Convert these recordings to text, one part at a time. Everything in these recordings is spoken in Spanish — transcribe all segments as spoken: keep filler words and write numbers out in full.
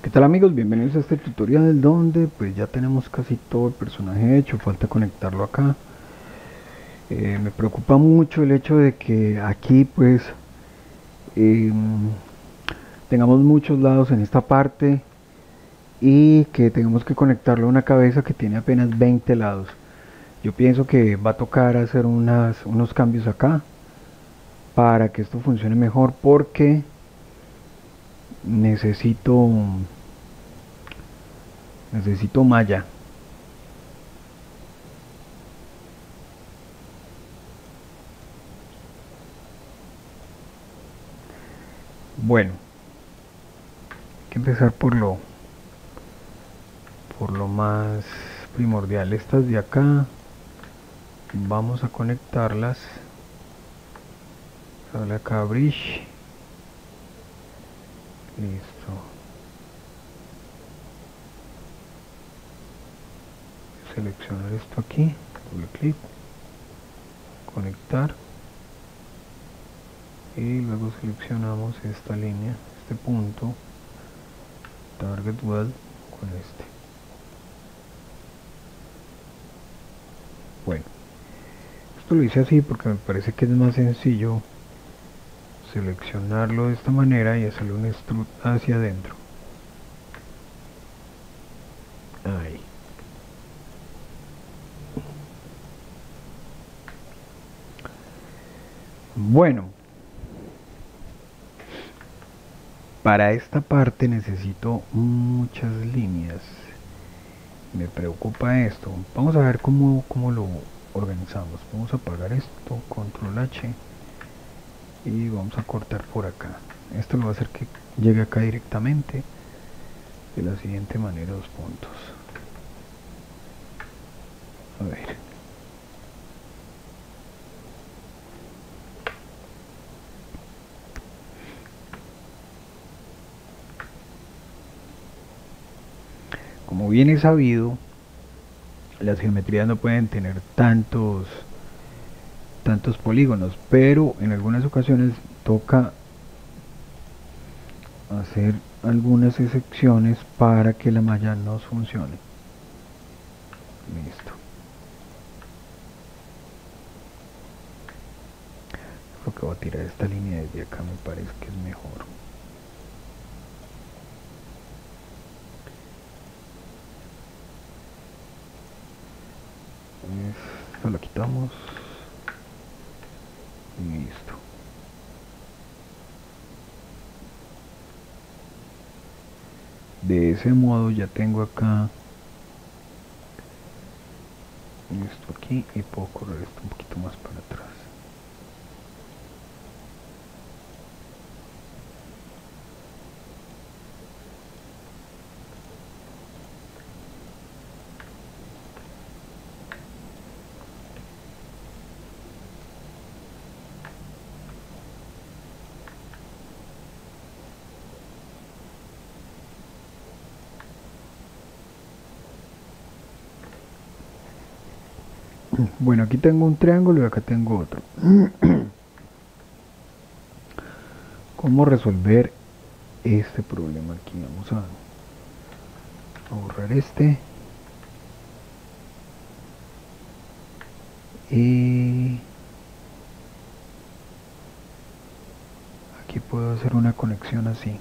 ¿Qué tal amigos? Bienvenidos a este tutorial donde pues ya tenemos casi todo el personaje hecho, falta conectarlo acá. Eh, me preocupa mucho el hecho de que aquí pues eh, tengamos muchos lados en esta parte y que tengamos que conectarlo a una cabeza que tiene apenas veinte lados. Yo pienso que va a tocar hacer unas, unos cambios acá para que esto funcione mejor porque necesito necesito malla. Bueno, hay que empezar por lo por lo más primordial. Estas de acá vamos a conectarlas. Sale acá bridge, listo. Seleccionar esto aquí, doble clic, conectar y luego seleccionamos esta línea, este punto, target weld con este. Bueno, esto lo hice así porque me parece que es más sencillo seleccionarlo de esta manera y hacerle un extrude hacia adentro. Ahí. Bueno, para esta parte necesito muchas líneas. Me preocupa esto. Vamos a ver cómo, cómo lo organizamos. Vamos a apagar esto, control H, y vamos a cortar por acá. Esto lo va a hacer que llegue acá directamente de la siguiente manera, dos puntos. A ver. Como bien es sabido, las geometrías no pueden tener tantos tantos polígonos, pero en algunas ocasiones toca hacer algunas excepciones para que la malla nos funcione. Listo. Creo que voy a tirar esta línea desde acá, me parece que es mejor. Esto lo quitamos. Listo. De ese modo ya tengo acá esto aquí y puedo correr esto un poquito más para atrás. Bueno, aquí tengo un triángulo y acá tengo otro. ¿Cómo resolver este problema aquí? Vamos a borrar este. Y aquí puedo hacer una conexión así.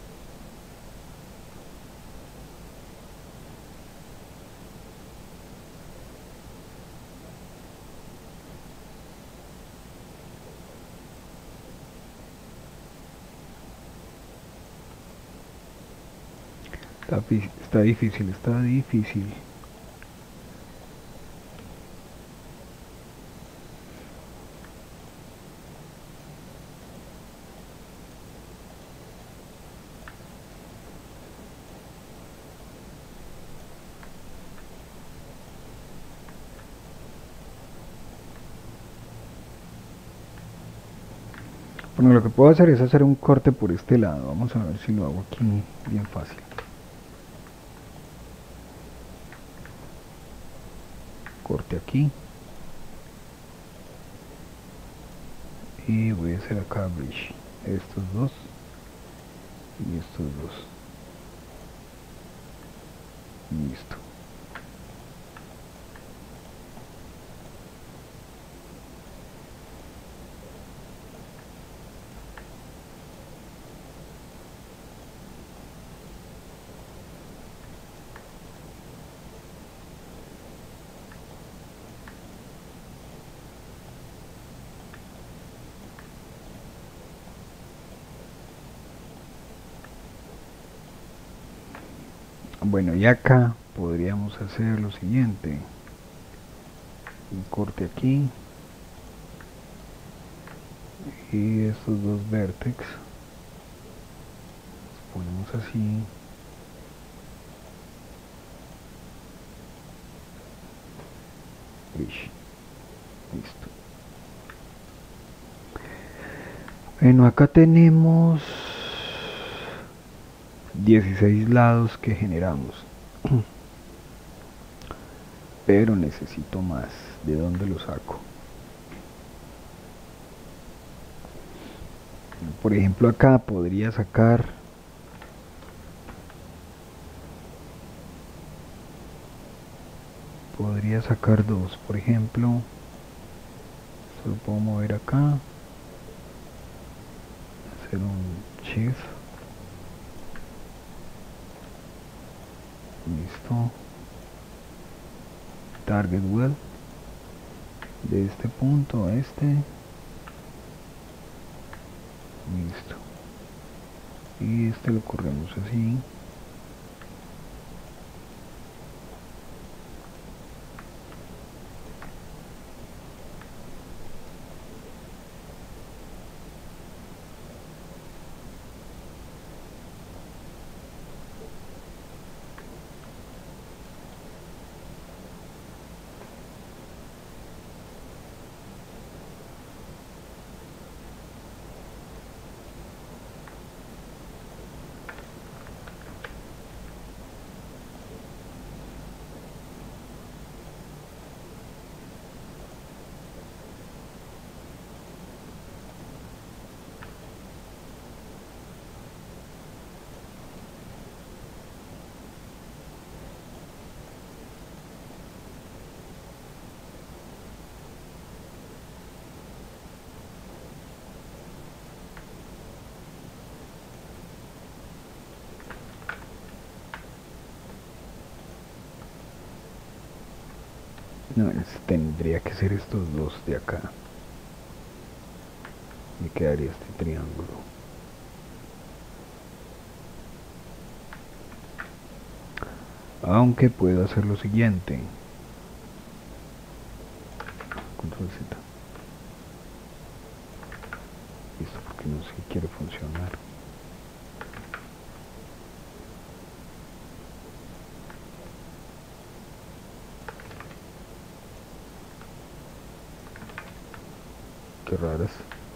Está, está difícil, está difícil. Bueno, lo que puedo hacer es hacer un corte por este lado. Vamos a ver si lo hago aquí bien fácil. Corte aquí. Y voy a hacer acá bridge. Estos dos y estos dos. Listo. Bueno, y acá podríamos hacer lo siguiente: un corte aquí y estos dos vértex los ponemos así. Listo. Bueno, acá tenemos dieciséis lados que generamos, pero necesito más. ¿De dónde lo saco? Por ejemplo, acá podría sacar podría sacar dos. Por ejemplo, se lo puedo mover acá, hacer un shift, listo, target well, de este punto a este, listo, y este lo corremos así. No, tendría que ser estos dos de acá. Me quedaría este triángulo. Aunque puedo hacer lo siguiente. Control Z. Listo, porque no sé si quiere funcionar. Qué raras.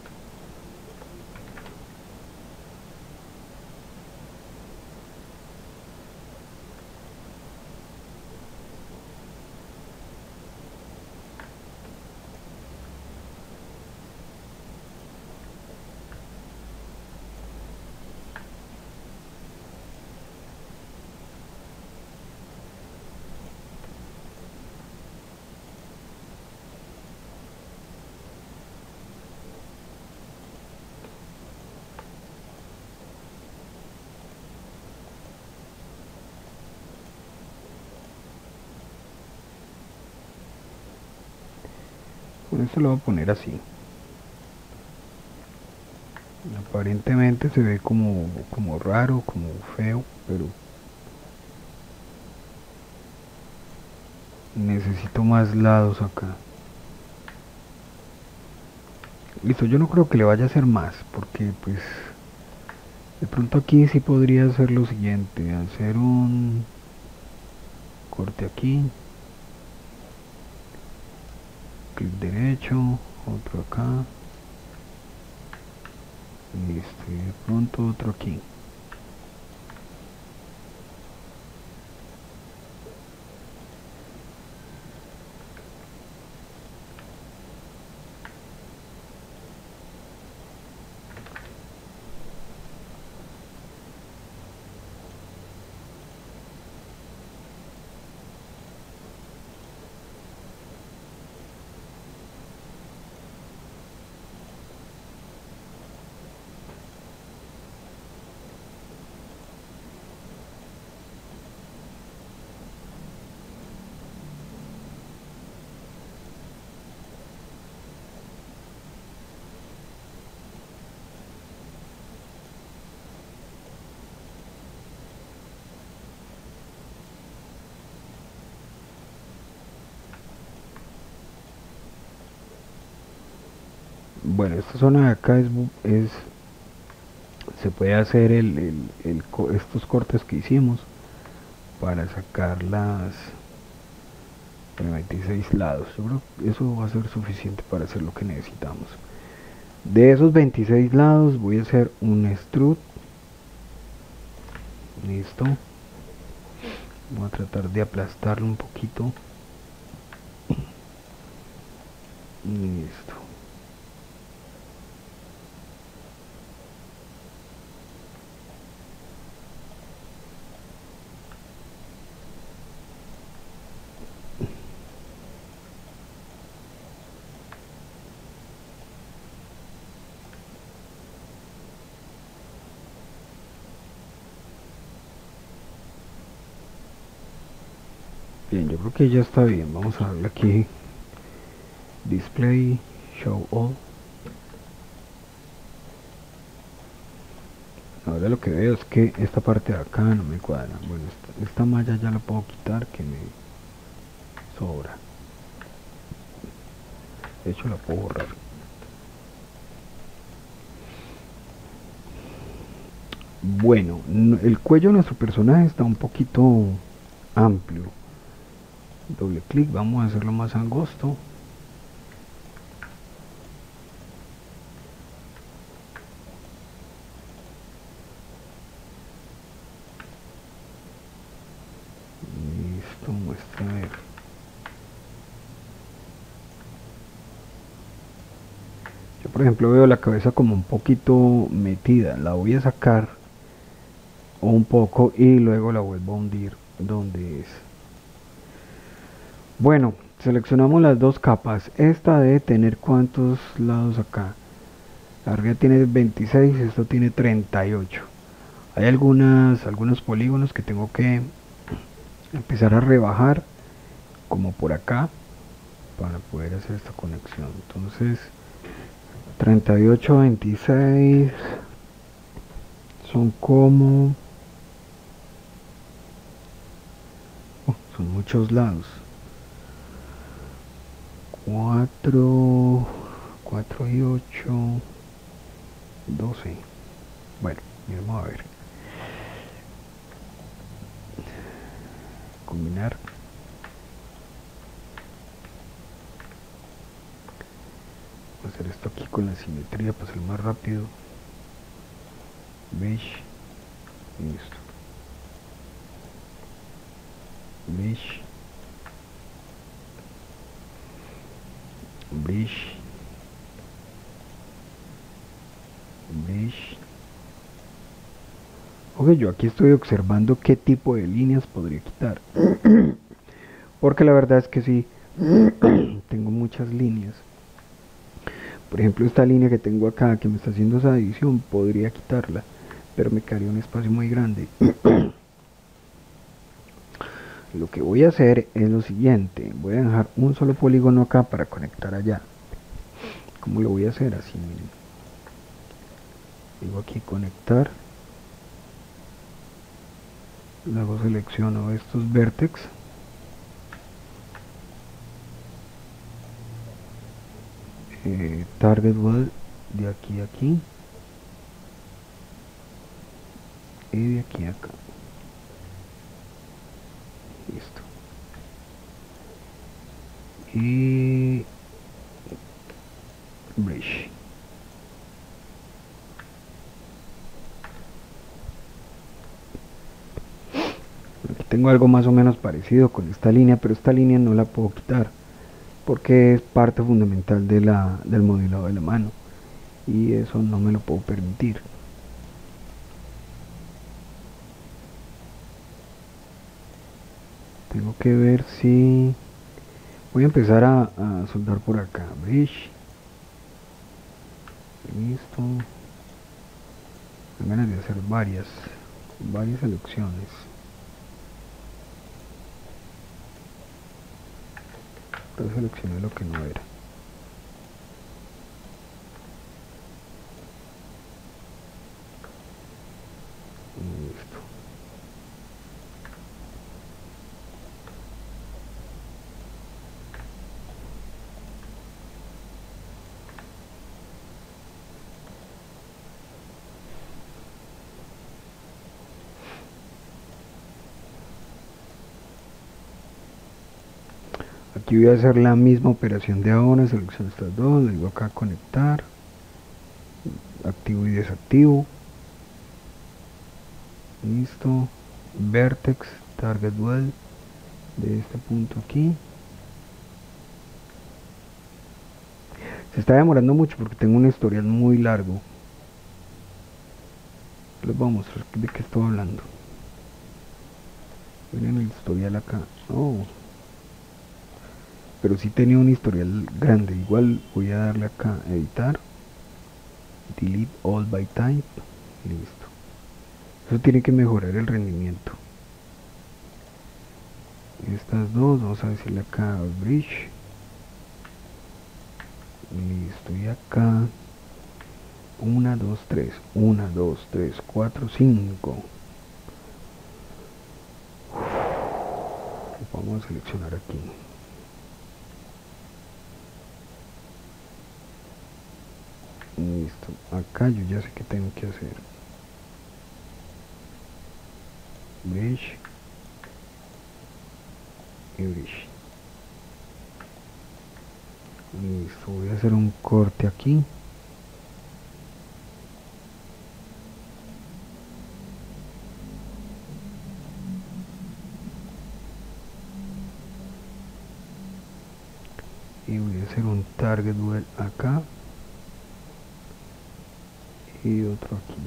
Por eso lo voy a poner así. Aparentemente se ve como, como raro, como feo, pero necesito más lados acá. Listo, yo no creo que le vaya a hacer más, porque pues de pronto aquí sí podría hacer lo siguiente: hacer un corte aquí, clic derecho, otro acá, listo, y de pronto otro aquí. Bueno, esta zona de acá es, es se puede hacer el, el, el, estos cortes que hicimos para sacar las veintiséis lados. Yo creo que eso va a ser suficiente para hacer lo que necesitamos. De esos veintiséis lados voy a hacer un extrude. Listo. Voy a tratar de aplastarlo un poquito. Listo. Bien, yo creo que ya está bien. Vamos a darle aquí Display, Show All. Ahora lo que veo es que esta parte de acá no me cuadra. Bueno, esta, esta malla ya la puedo quitar, que me sobra. De hecho la puedo borrar. Bueno, el cuello de nuestro personaje está un poquito amplio. Doble clic, vamos a hacerlo más angosto. Listo, muestra a ver. Yo por ejemplo veo la cabeza como un poquito metida. La voy a sacar un poco y luego la vuelvo a hundir donde es. Bueno, seleccionamos las dos capas. Esta debe tener cuántos lados acá. La arriba tiene veintiséis, esto tiene treinta y ocho. Hay algunas, algunos polígonos que tengo que empezar a rebajar, como por acá, para poder hacer esta conexión. Entonces, treinta y ocho, veintiséis son como... oh, son muchos lados. cuatro, cuatro y ocho, doce. Bueno, vamos a ver. Combinar. Voy a hacer esto aquí con la simetría para ser más rápido. Mesh. Listo. Mesh. Mesh. Mesh. Ok, yo aquí estoy observando qué tipo de líneas podría quitar. Porque la verdad es que sí, tengo muchas líneas. Por ejemplo, esta línea que tengo acá, que me está haciendo esa edición, podría quitarla, pero me quedaría un espacio muy grande. Lo que voy a hacer es lo siguiente. Voy a dejar un solo polígono acá para conectar allá. ¿Cómo lo voy a hacer? Así, miren. Digo aquí conectar. Luego selecciono estos vértices. Eh, target wall de aquí a aquí. Y de aquí a acá. Listo. Y bridge. Aquí tengo algo más o menos parecido con esta línea, pero esta línea no la puedo quitar porque es parte fundamental de la, del modelado de la mano y eso no me lo puedo permitir. Tengo que ver si voy a empezar a, a soldar por acá. Bridge. Listo. Tengo ganas de hacer varias, varias selecciones. Entonces seleccioné lo que no era. Listo. Aquí voy a hacer la misma operación de ahora, selecciono estas dos, le digo acá conectar, activo y desactivo, listo, vertex, target well, de este punto aquí. Se está demorando mucho porque tengo un historial muy largo. Les voy a mostrar de qué estoy hablando. Miren el historial acá. Oh. Pero sí tenía un historial grande. Igual voy a darle acá editar. Delete all by type. Listo. Eso tiene que mejorar el rendimiento. Estas dos, vamos a decirle acá bridge. Listo. Y acá uno, dos, tres. uno, dos, tres, cuatro, cinco. Vamos a seleccionar aquí. Listo. Acá yo ya sé que tengo que hacer. Bridge. Y bridge. Listo. Voy a hacer un corte aquí. Y voy a hacer un target well acá. Y otro aquí.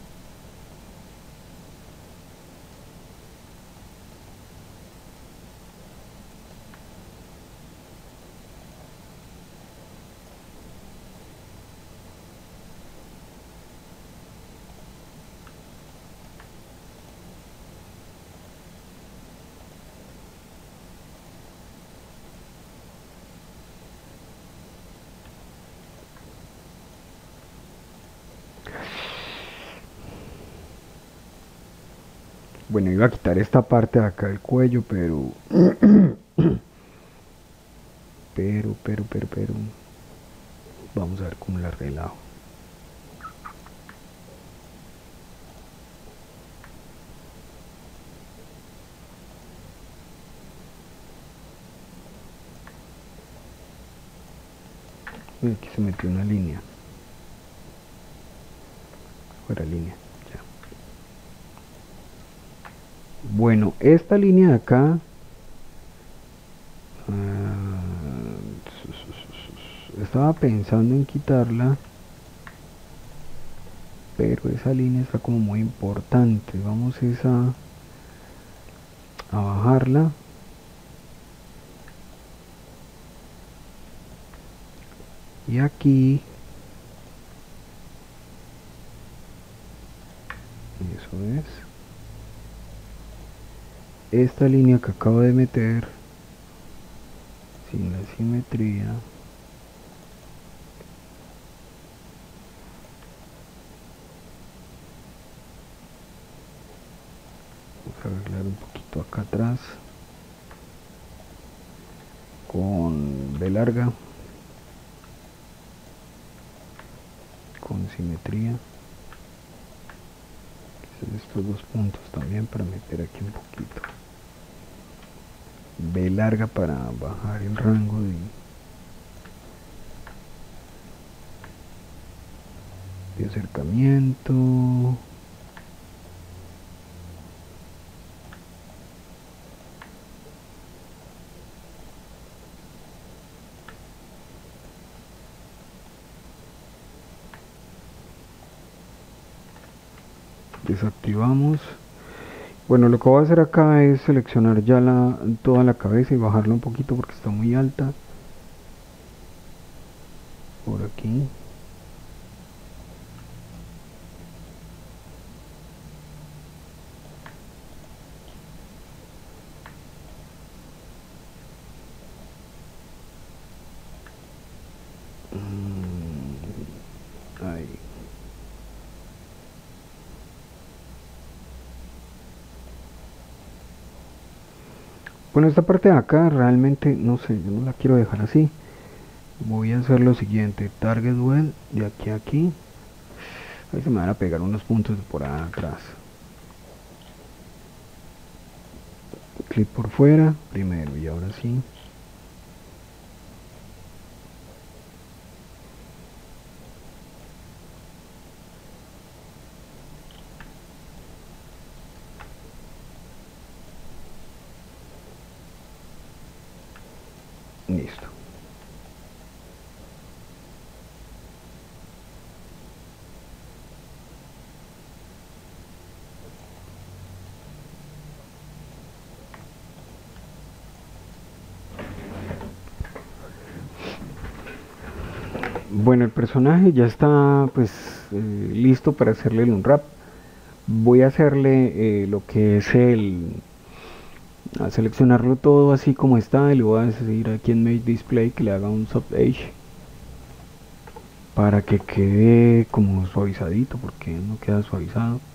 Bueno, iba a quitar esta parte de acá del cuello, pero... pero, pero, pero, pero... Vamos a ver cómo la arreglamos. Uy, aquí se metió una línea. Fuera línea, ya. Bueno, esta línea de acá... Uh, estaba pensando en quitarla, pero esa línea está como muy importante. Vamos a, a bajarla. Y aquí, eso es, esta línea que acabo de meter, sin la simetría, vamos a arreglar un poquito acá atrás, con B larga, con simetría. Estos dos puntos también para meter aquí un poquito. B larga para bajar el rango de, de acercamiento. Desactivamos. Bueno, lo que voy a hacer acá es seleccionar ya la, toda la cabeza y bajarla un poquito porque está muy alta. Por aquí. Ahí. Bueno, esta parte de acá realmente no sé, yo no la quiero dejar así. Voy a hacer lo siguiente, target well de aquí a aquí. Ahí se me van a pegar unos puntos por atrás. Clic por fuera primero y ahora sí. Listo. Bueno, el personaje ya está pues eh, listo para hacerle el unwrap. Voy a hacerle eh, lo que es el a seleccionarlo todo así como está y le voy a decir aquí en Make Display que le haga un Soft Edge para que quede como suavizadito, porque no queda suavizado.